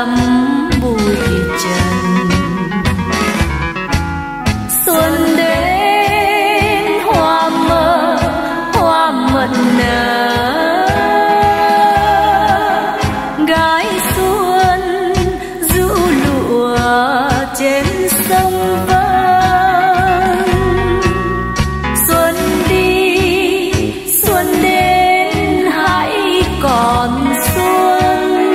lắm bụi trần. Xuân đến hoa mơ hoa mận nở, gái xuân rũ lụa trên sông Vân. Xuân đi xuân đến hãy còn xuân,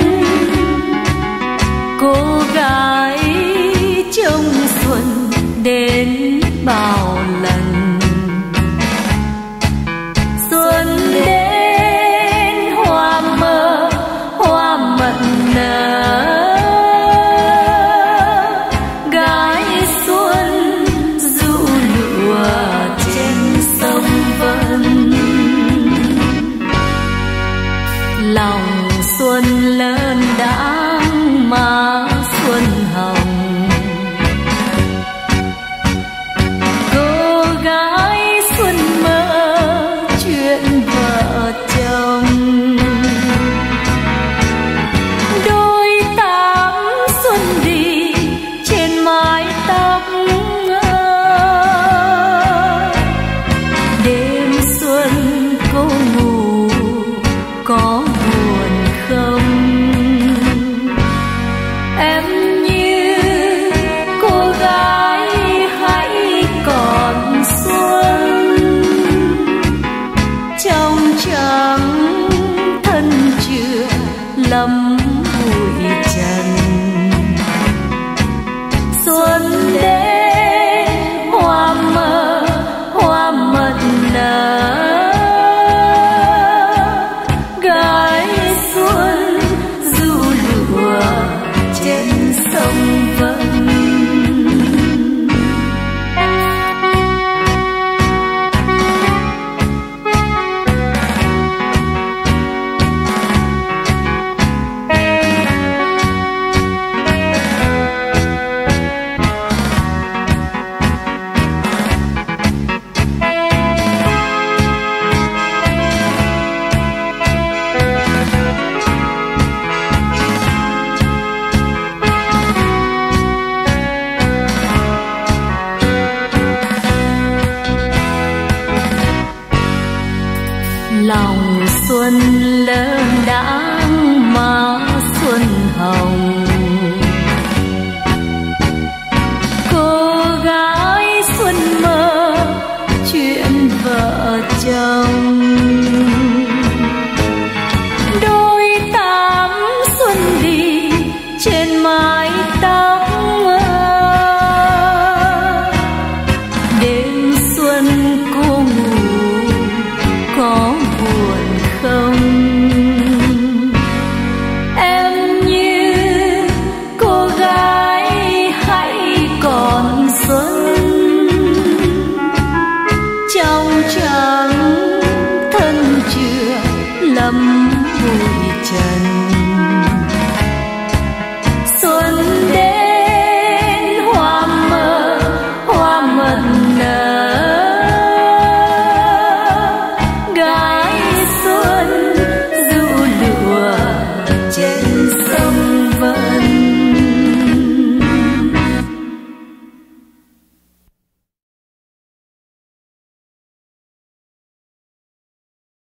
cô gái trông xuân đến bao lần. Xuân đến hoa mơ hoa mận nở, gái xuân rũ lụa trên sông Vân. Lòng xuân lớn đãng má xuân hồng, cô gái xuân mơ chuyện vợ chồng. Đôi tám xuân đi trên mái tóc, đêm xuân cô ngủ có buồn không? Em như cô gái hãy còn xuân, trong trắng thân chưa lắm bụi trần. Xuân đến hoa mơ hoa mận nở, gái xuân rũ lụa trên sông Vân. Lòng xuân lớn đãng má xuân hồng, cô gái xuân mơ chuyện vợ chồng. Đôi tám xuân đi trên mái tóc, đêm xuân cô ngủ có buồn không? Em như cô gái hãy còn xuân, trong trắng thân chưa lắm bụi trần.